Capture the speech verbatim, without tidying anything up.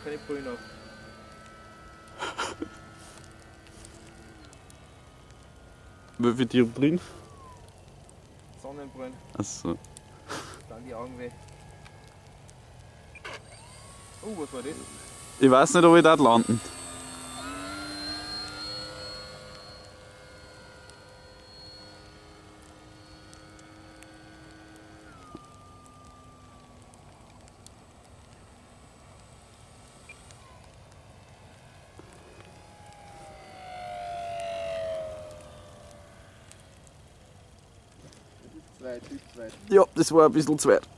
keine Brühe auf. Wie viel Tiere drin? Sonnenbrühen. Achso. Dann die Augen weh. Oh, was war das? Ich weiß nicht, ob ich dort landen. Zweit, zweit. Ja, das war ein bisschen zu weit.